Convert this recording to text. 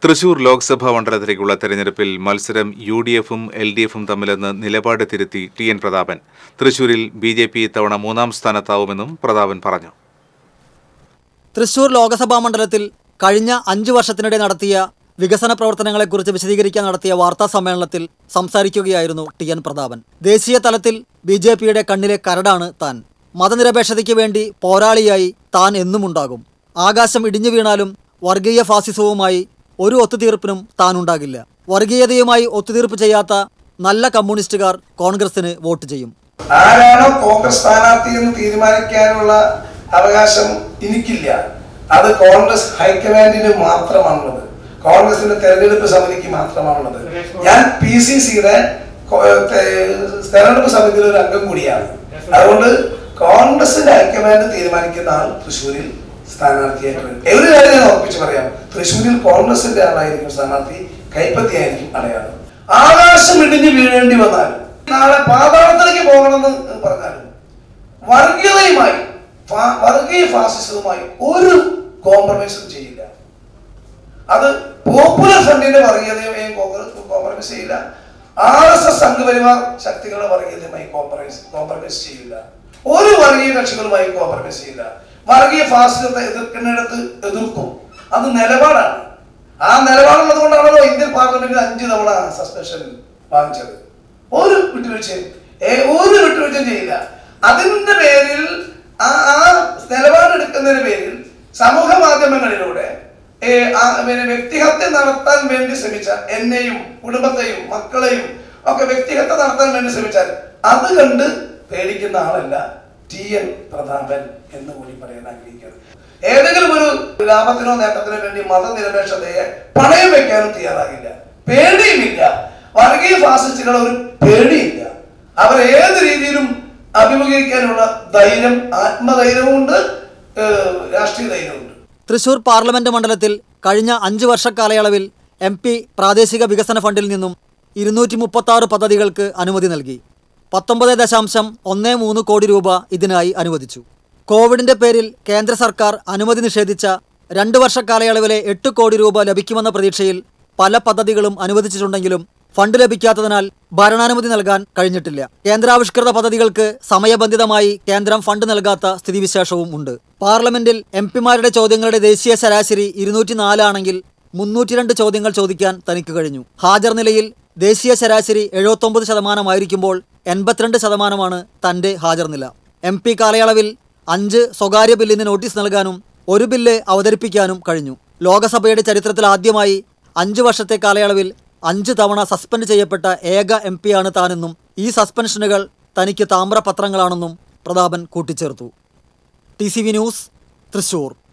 തൃശൂർ ലോക്സഭാ മണ്ഡലത്തിലേക്കുള്ള തെരഞ്ഞെടുപ്പിൽ മത്സരം യുഡിഎഫും എൽഡിഎഫും തമ്മിലെന്ന് നിലപാട് തിരുത്തി ടി.എൻ. പ്രതാപൻ. തൃശൂരിൽ ബിജെപി ഇത്തവണ 3-ാം സ്ഥാനത്താവുമെന്നും പ്രതാപൻ പറഞ്ഞു. തൃശൂർ ലോക്സഭാ മണ്ഡലത്തിൽ കഴിഞ്ഞ 5 വർഷത്തിനിടെ നടത്തിയ വികസന പ്രവർത്തനങ്ങളെക്കുറിച്ച് വിശദീകരിക്കാൻ നടത്തിയ വാർത്താ സമ്മേളനത്തിൽ സംസാരിക്കുകയായിരുന്നു ടി.എൻ. പ്രതാപൻ. ദേശീയ തലത്തിൽ ബിജെപിയുടെ കണ്ണിലെ കരടാണ് താൻ. മതനിരപേക്ഷതയ്ക്ക് വേണ്ടി പോരാളിയായി താൻ എന്നുമുണ്ടാകും. ആകാശം ഇടിഞ്ഞു വീണാലും വർഗീയ ഫാസിസവുമായി ഒരു ഒത്തുതീർപ്പിനും താനുണ്ടാകില്ല. വർഗീയതയുമായി ഒത്തുതീർപ്പ് ചെയ്യാത്ത നല്ല കമ്മ്യൂണിസ്റ്റുകാർ കോൺഗ്രസിന് വോട്ട് ചെയ്യും. ആരാണോ കോൺഗ്രസ് സ്ഥാനാർത്ഥി എന്ന് തീരുമാനിക്കാനുള്ള അവകാശം എനിക്കില്ല. അത് കോൺഗ്രസ് ഹൈക്കമാൻഡിന് മാത്രമാണുള്ളത്. കോൺഗ്രസിന്റെ തെരഞ്ഞെടുപ്പ് സമിതിക്ക് മാത്രമാണുള്ളത്. ഞാൻ PCCയുടെ തെരഞ്ഞെടുപ്പ് സമിതിയിലെ ഒരു അംഗം കൂടിയാണ്. അതുകൊണ്ട് കോൺഗ്രസിന്റെ ഹൈക്കമാൻഡ് തീരുമാനിക്കുന്ന ആൾ തൃശ്ശൂരിൽ സ്ഥാനാർത്ഥിയായിട്ട് വരും. ഒരു കാര്യം ഞാൻ ഉറപ്പിച്ച് പറയാം, തൃശ്ശൂരിൽ കോൺഗ്രസിന്റെ ആളായിരിക്കും സ്ഥാനാർത്ഥി, കൈപ്പത്തിയായിരിക്കും അടയാളം. ആകാശം ഇടിഞ്ഞ് വീഴേണ്ടി വന്നാലും നാളെ പാതാളത്തിലേക്ക് പോകണമെന്ന് പറഞ്ഞാലും വർഗീയതയുമായി വർഗീയ ഫാസിസവുമായി ഒരു കോംപ്രമൈസും ചെയ്യില്ല. അത് പോപ്പുലർ ഫ്രണ്ടിന്റെ വർഗീയതയുമായും കോംപ്രമൈസ് ചെയ്യില്ല. RSS സംഘപരിവാർ ശക്തികളുടെ വർഗീയതയുമായി കോംപ്രമൈസ് ചെയ്യില്ല. ഒരു വർഗീയ കക്ഷികളുമായി കോംപ്രമൈസ് ചെയ്യില്ല. വർഗീയ ഫാസിസത്തെ എതിർക്കുന്നിടത്ത് എതിർക്കും. അത് നിലപാടാണ്. ആ നിലപാടുള്ളത് കൊണ്ടാണല്ലോ ഇന്ത്യൻ പാർലമെന്റിൽ 5 തവണ സസ്പെൻഷൻ വാങ്ങിച്ചത്. ഒരു വിട്ടുവീഴ്ചയും ചെയ്യില്ല. അതിന്റെ പേരിൽ ആ നിലപാടെടുക്കുന്നതിന് പേരിൽ സമൂഹ മാധ്യമങ്ങളിലൂടെ വ്യക്തിഹത്യ നടത്താൻ വേണ്ടി ശ്രമിച്ച എന്നെയും കുടുംബത്തെയും മക്കളെയും ഒക്കെ വ്യക്തിഹത്യ നടത്താൻ വേണ്ടി ശ്രമിച്ചാൽ അത് കണ്ട് പേടിക്കുന്ന ആളല്ല ടി.എൻ. പ്രതാപൻ എന്ന് കൂടി പറയാൻ ആഗ്രഹിക്കുന്നത്. ഏതെങ്കിലും ഒരു ലാഭത്തിനോ നേട്ടത്തിനോ വേണ്ടി മതനിരപേക്ഷതയെ പണയം വെക്കാനും തയ്യാറാകില്ല. പേടിയുമില്ല. വർഗീയ ഫാസിസ്റ്റുകൾ ഒരു പേടിയില്ല. അവർ ഏത് രീതിയിലും അഭിമുഖീകരിക്കാനുള്ള ധൈര്യം, ആത്മധൈര്യവുമുണ്ട്, രാഷ്ട്രീയ ധൈര്യമുണ്ട്. തൃശൂർ പാർലമെന്റ് മണ്ഡലത്തിൽ കഴിഞ്ഞ 5 വർഷക്കാലയളവിൽ MP പ്രാദേശിക വികസന ഫണ്ടിൽ നിന്നും 236 പദ്ധതികൾക്ക് അനുമതി നൽകി. 19.13 കോടി രൂപ ഇതിനായി അനുവദിച്ചു. കോവിഡിന്റെ പേരിൽ കേന്ദ്ര സർക്കാർ അനുമതി നിഷേധിച്ച 2 വർഷക്കാലയളവിലെ 8 കോടി രൂപ ലഭിക്കുമെന്ന പ്രതീക്ഷയിൽ പല പദ്ധതികളും അനുവദിച്ചിട്ടുണ്ടെങ്കിലും ഫണ്ട് ലഭിക്കാത്തതിനാൽ ഭരണാനുമതി നൽകാൻ കഴിഞ്ഞിട്ടില്ല. കേന്ദ്രാവിഷ്കൃത പദ്ധതികൾക്ക് സമയബന്ധിതമായി കേന്ദ്രം ഫണ്ട് നൽകാത്ത സ്ഥിതിവിശേഷവും ഉണ്ട്. പാർലമെന്റിൽ MP-മാരുടെ ചോദ്യങ്ങളുടെ ദേശീയ ശരാശരി 204 ആണെങ്കിൽ 302 ചോദ്യങ്ങൾ ചോദിക്കാൻ തനിക്ക് കഴിഞ്ഞു. ഹാജർ നിലയിൽ ദേശീയ ശരാശരി 79% 82% തന്റെ ഹാജർ നില. MP കാലയളവിൽ 5 സ്വകാര്യ ബില്ലിന് നോട്ടീസ് നൽകാനും 1 ബില്ല് അവതരിപ്പിക്കാനും കഴിഞ്ഞു. ലോകസഭയുടെ ചരിത്രത്തിൽ ആദ്യമായി 5 വർഷത്തെ കാലയളവിൽ 5 തവണ സസ്പെൻഡ് ചെയ്യപ്പെട്ട ഏക MP-യാണ് താനെന്നും ഈ സസ്പെൻഷനുകൾ തനിക്ക് താമ്രപത്രങ്ങളാണെന്നും പ്രതാപൻ കൂട്ടിച്ചേർത്തു. TCV news, Thrissur.